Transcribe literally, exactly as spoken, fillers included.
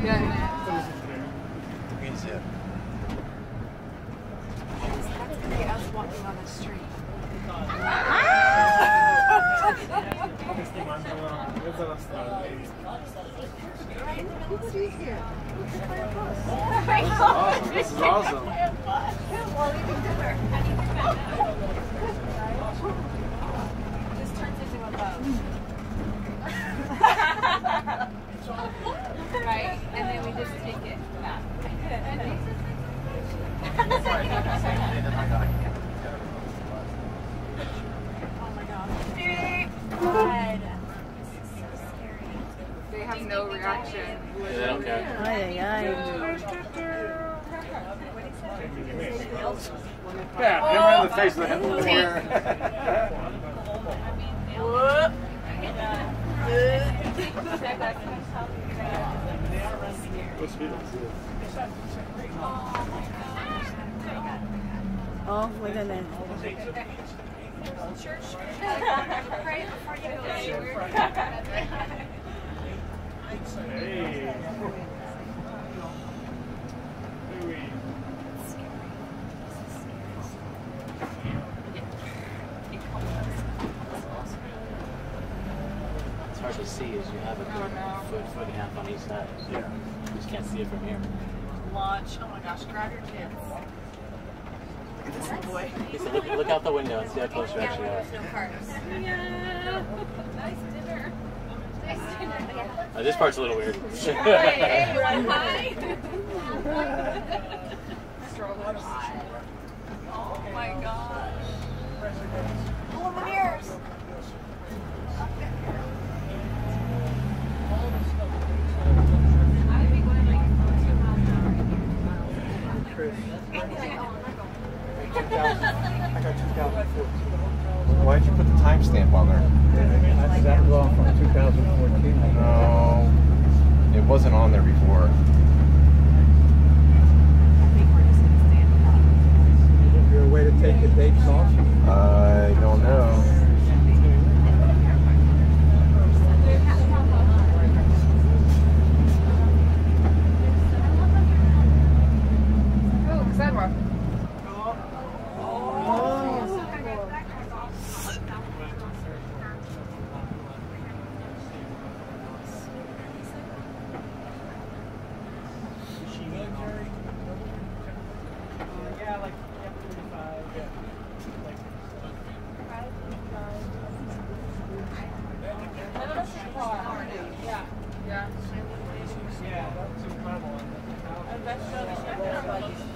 I was walking on the street. This is awesome. While eating dinner. This turns into a boat. Right? And then we just take it back. Oh my gosh. God. This is so scary. They have no reaction. Yeah, they don't care. Ay, ay, ay. Yeah, hit right in the face with the hair. Oh, my goodness. Church. Pray before you go anywhere. Hey. It's hard to see as you have a foot, foot and a half on each side. Yeah. You just can't see it from here. Launch. Oh my gosh, grab your kids. Look at this little boy. So look, look out the window and see how close you actually are. No cars. Yeah. Nice dinner. Nice dinner. Yeah. Uh, this part's a little weird. Hey, everyone, hi. Strollers. Oh my gosh. Oh, the mirrors. I got two thousand fourteen. Why did you put the timestamp on there? That was all from two thousand fourteen. No, it wasn't on there before. Is there a way to take the dates off? I don't know. Oh, sidewalk. Yeah, like F thirty-five. Yeah. Yeah. Yeah. Yeah, that's incredible. And that's